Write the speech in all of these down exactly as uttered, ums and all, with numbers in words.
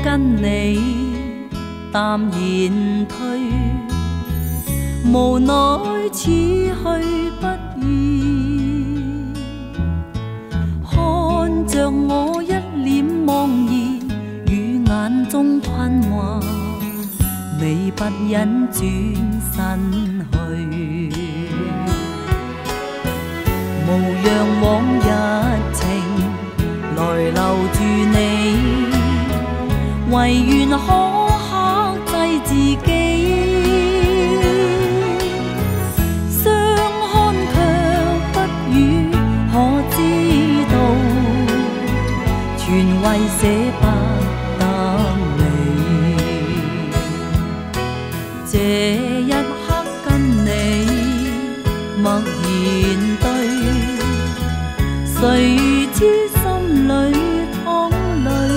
跟你淡然退，無奈此去不易。看着我一臉茫然，與眼中困惑，你不忍轉身去，無讓往日情來留住你，唯願可克制自己。相看卻不語，可知道全為捨不得你。這一刻跟你默然對，誰知心裏淌淚。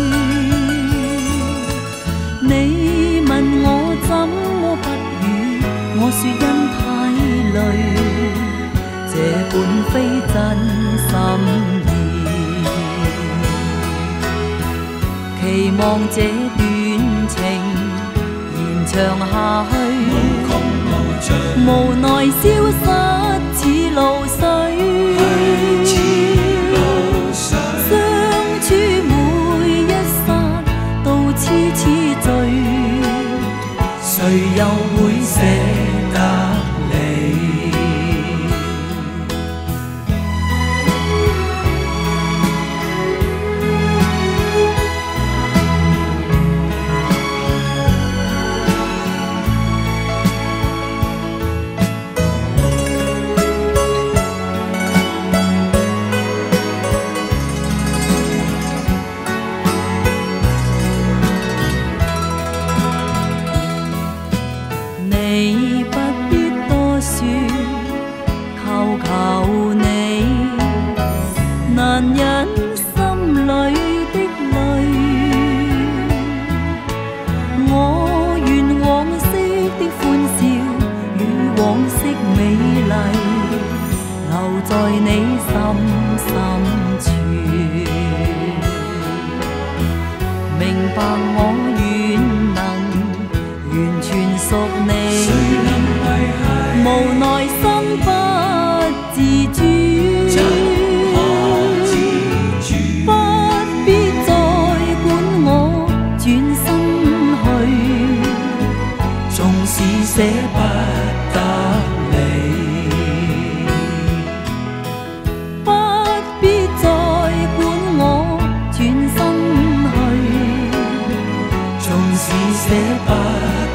你問我怎麼不語，我說因太累，這本非真心意。期望這段情延長下去，無奈消失似露水。相處每一剎都痴痴醉，誰又會捨得你？你不必多說，求求你難忍心裏的淚。我願往昔的歡笑與往昔美麗留在你心深處，明白我願能完全屬你，無奈心不自主，不必再管我轉身去，縱使捨不得你，不必再管我轉身去，縱使捨不得